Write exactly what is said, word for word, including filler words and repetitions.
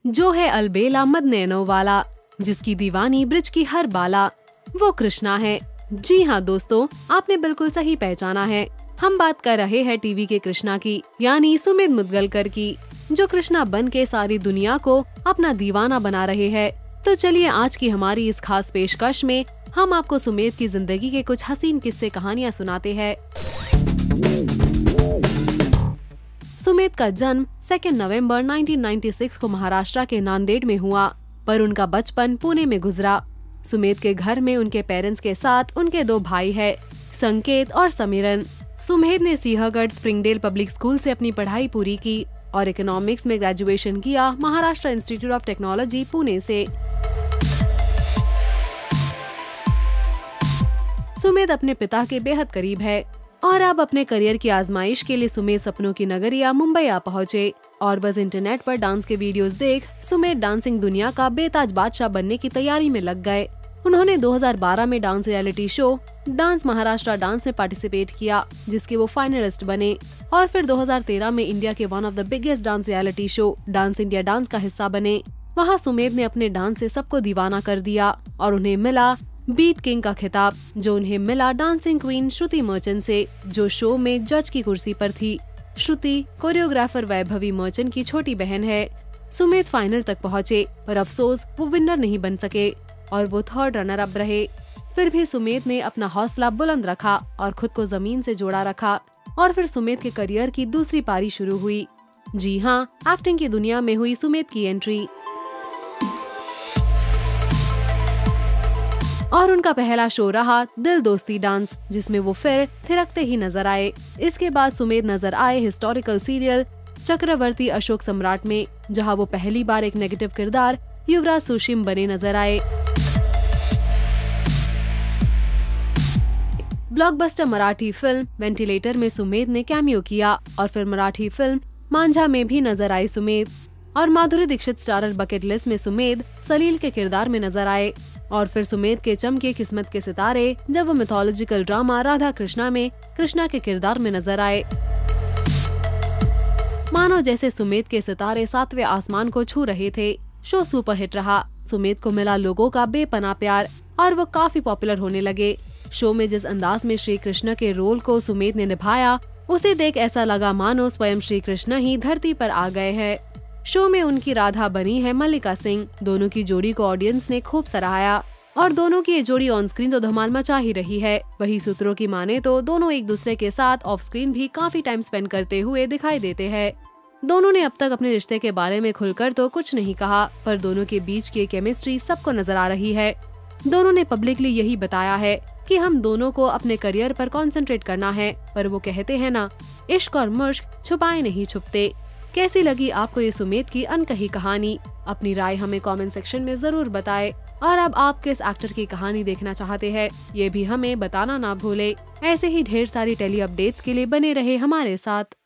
जो है अलबेला मद नैनो वाला, जिसकी दीवानी ब्रिज की हर बाला, वो कृष्णा है। जी हाँ दोस्तों, आपने बिल्कुल सही पहचाना है। हम बात कर रहे हैं टीवी के कृष्णा की, यानी सुमित मुदगलकर की, जो कृष्णा बन के सारी दुनिया को अपना दीवाना बना रहे हैं। तो चलिए आज की हमारी इस खास पेशकश में हम आपको सुमित की जिंदगी के कुछ हसीन किस्से कहानियाँ सुनाते हैं। सुमित का जन्म सेकेंड नवंबर उन्नीस सौ छियानवे को महाराष्ट्र के नांदेड़ में हुआ, पर उनका बचपन पुणे में गुजरा। सुमित के घर में उनके पेरेंट्स के साथ उनके दो भाई हैं, संकेत और समीरन। सुमित ने सिंहगढ़ स्प्रिंगडेल पब्लिक स्कूल से अपनी पढ़ाई पूरी की और इकोनॉमिक्स में ग्रेजुएशन किया Maharashtra Institute of Technology Pune से। सुमित अपने पिता के बेहद करीब है और अब अपने करियर की आजमाइश के लिए सुमित सपनों की नगरिया मुंबई आ पहुँचे और बस इंटरनेट पर डांस के वीडियोस देख सुमित डांसिंग दुनिया का बेताज बादशाह बनने की तैयारी में लग गए। उन्होंने दो हज़ार बारह में dance reality show dance Maharashtra dance में पार्टिसिपेट किया, जिसके वो फाइनलिस्ट बने और फिर दो हज़ार तेरह में इंडिया के one of the biggest dance reality show dance India dance का हिस्सा बने। वहाँ सुमित ने अपने डांस से सबको दीवाना कर दिया और उन्हें मिला बीट किंग का खिताब, जो उन्हें मिला डांसिंग क्वीन श्रुति मर्चेंट से, जो शो में जज की कुर्सी पर थी। श्रुति कोरियोग्राफर वैभवी मर्चेंट की छोटी बहन है। सुमित फाइनल तक पहुँचे, पर अफसोस वो विनर नहीं बन सके और वो थर्ड रनर अप रहे। फिर भी सुमित ने अपना हौसला बुलंद रखा और खुद को जमीन से जोड़ा रखा और फिर सुमित के करियर की दूसरी पारी शुरू हुई। जी हाँ, एक्टिंग की दुनिया में हुई सुमित की एंट्री और उनका पहला शो रहा दिल दोस्ती डांस, जिसमें वो फिर थिरकते ही नजर आए। इसके बाद सुमित नजर आए हिस्टोरिकल सीरियल चक्रवर्ती अशोक सम्राट में, जहां वो पहली बार एक नेगेटिव किरदार युवराज सुशीम बने नजर आए। ब्लॉकबस्टर मराठी फिल्म वेंटिलेटर में सुमित ने कैमियो किया और फिर मराठी फिल्म मांझा में भी नजर आई सुमित और Madhuri Dixit starrer bucket list में सुमित सलील के किरदार में नजर आए और फिर सुमित के चमके किस्मत के सितारे जब वो मिथोलॉजिकल ड्रामा राधा कृष्णा में कृष्णा के किरदार में नजर आए। मानो जैसे सुमित के सितारे सातवें आसमान को छू रहे थे। शो सुपरहिट रहा, सुमित को मिला लोगों का बेपनाह प्यार और वो काफी पॉपुलर होने लगे। शो में जिस अंदाज में श्री कृष्ण के रोल को सुमित ने निभाया, उसे देख ऐसा लगा मानो स्वयं श्री कृष्ण ही धरती पर आ गए हैं। शो में उनकी राधा बनी है मल्लिका सिंह। दोनों की जोड़ी को ऑडियंस ने खूब सराहाया और दोनों की ये जोड़ी ऑन स्क्रीन तो धमाल मचा ही रही है। वही सूत्रों की माने तो दोनों एक दूसरे के साथ ऑफ स्क्रीन भी काफी टाइम स्पेंड करते हुए दिखाई देते हैं। दोनों ने अब तक अपने रिश्ते के बारे में खुलकर तो कुछ नहीं कहा, पर दोनों के बीच की केमिस्ट्री सबको नजर आ रही है। दोनों ने पब्लिकली यही बताया है कि हम दोनों को अपने करियर पर कंसंट्रेट करना है, पर वो कहते हैं ना, इश्क और मुश्क छुपाए नहीं छुपते। कैसी लगी आपको ये सुमित की अनकही कहानी? अपनी राय हमें कमेंट सेक्शन में जरूर बताएं और अब आप किस एक्टर की कहानी देखना चाहते हैं, ये भी हमें बताना ना भूले। ऐसे ही ढेर सारी टेली अपडेट्स के लिए बने रहे हमारे साथ।